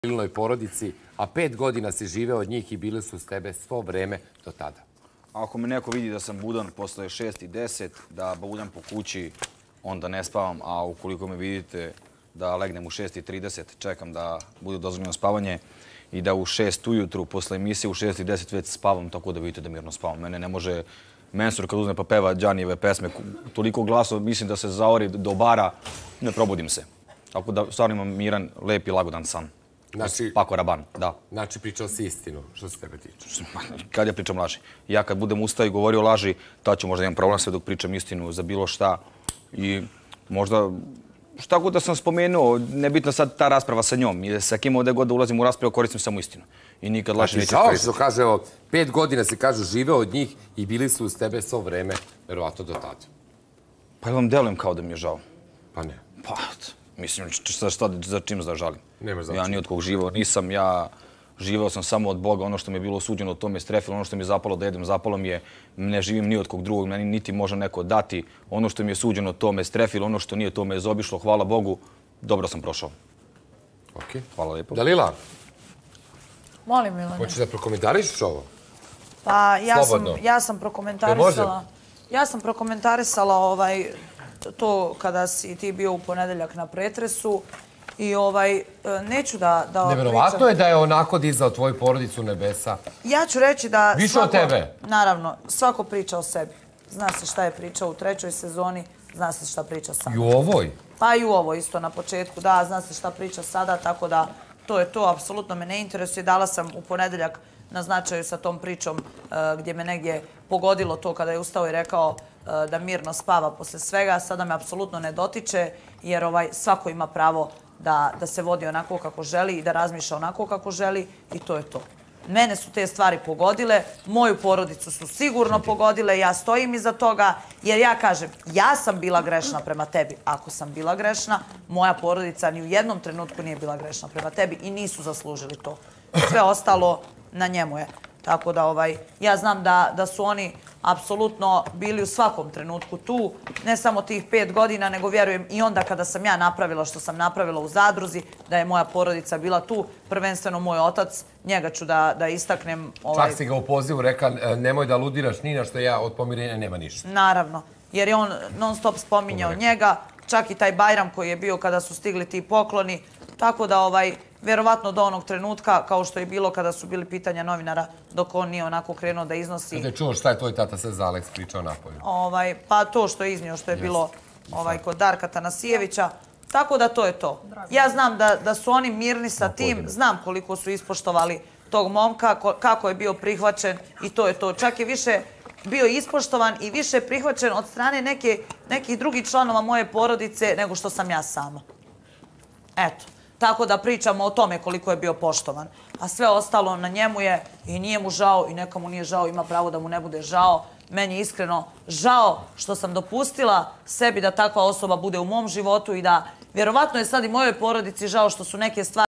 Milnoj porodici, a 5 godina si živeo od njih i bili su s tebe svo vreme do tada. Ako me neko vidi da sam budan posle 6 i 10, da budem po kući, onda ne spavam, a ukoliko me vidite da legnem u 6 i 30, čekam da bude dozvoljeno spavanje i da u 6 ujutru, posle emisije u 6 i 10 već spavam, tako da vidite da mirno spavam. Mene ne može mensur kad uzme pa peva Đanijeve pesme, toliko glasova, mislim da se zaori do bara, ne probudim se. Tako da stvarno imam miran, lep i lagodan san. Znači, Pako Raban, da. Znači, pričao si istinu, što se tebe tiče. Kad ja pričam laži. Ja kad budem ustao i govorio laži, tad ću možda imam problem sve dok pričam istinu za bilo šta. I možda, šta god da sam spomenuo, nebitno sad ta rasprava sa njom. I sa kim ovdje god da ulazim u raspravu, koristim samo istinu. I nikad laži neću koristiti. Što kaže, evo, 5 godina si, kažu, živeo od njih i bili su uz tebe svo vreme, verovatno do tada. Pa ja vam delujem kao da mi je žao. Pa ne. Pa, mislim, za čim da žalim? Nemaš za ja čim. ni od kog živao nisam, ja živao sam samo od Boga, ono što mi je bilo suđeno, to me strefilo, ono što mi je zapalo da jedem, zapalo mi je, ne živim ni od kog drugog, meni niti može neko dati, ono što mi je suđeno, to me strefilo, ono što nije, to me je zobišlo, hvala Bogu, dobro sam prošao. Okej. Hvala lijepo. Dalila, Molim, Milane. hoćeš da prokomentarišeš ovo? Pa Slobodno. ja sam prokomentarisala... Ja sam prokomentarisala to kada si ti bio u ponedeljak na pretresu i neću da pričam. Neverovatno je da je onako dizao tvoju porodicu nebesa. Ja ću reći da... Više od tebe? Naravno, svako priča o sebi. Zna se šta je pričao u 3. sezoni, zna se šta priča sada. I u ovoj? Pa i u ovoj isto na početku, da, zna se šta priča sada, tako da to je to, apsolutno me ne interesuje. Dala sam u ponedeljak na značaju sa tom pričom gdje me negdje pogodilo to kada je ustao i rekao da mirno spava posle svega. Sada me apsolutno ne dotiče jer svako ima pravo da se vodi onako kako želi i da razmišlja onako kako želi i to je to. Mene su te stvari pogodile, moju porodicu su sigurno pogodile, ja stojim iza toga jer ja kažem, ja sam bila grešna prema tebi. Ako sam bila grešna, moja porodica ni u jednom trenutku nije bila grešna prema tebi i nisu zaslužili to. Sve ostalo na njemu je. Tako da ja znam da su oni apsolutno bili u svakom trenutku tu, ne samo tih 5 godina, nego vjerujem i onda kada sam ja napravila što sam napravila u zadruzi, da je moja porodica bila tu, prvenstveno moj otac, njega ću da istaknem. Čak si ga u pozivu rekao, nemoj da ludiraš ni na što ja od pomirenja nema ništa. Naravno, jer je on non stop spominjao njega, čak i taj Bajram koji je bio kada su stigli ti pokloni, tako da vjerovatno do onog trenutka, kao što je bilo kada su bili pitanja novinara, dok on nije onako krenuo da iznosi... Kada je čuo šta je tvoj tata sve za Aleks pričao napolju? Pa to što je iznio, što je bilo kod Darka Tanasijevića. Tako da to je to. Ja znam da su oni mirni sa tim, znam koliko su ispoštovali tog momka, kako je bio prihvaćen i to je to. Čak je više bio ispoštovan i više prihvaćen od strane nekih drugih članova moje porodice nego što sam ja sama. Eto. Tako da pričamo o tome koliko je bio poštovan. A sve ostalo na njemu je i nije mu žao i neka mu nije žao, ima pravo da mu ne bude žao. Meni je iskreno žao što sam dopustila sebi da takva osoba bude u mom životu i da vjerovatno je sad i mojoj porodici žao što su neke stvari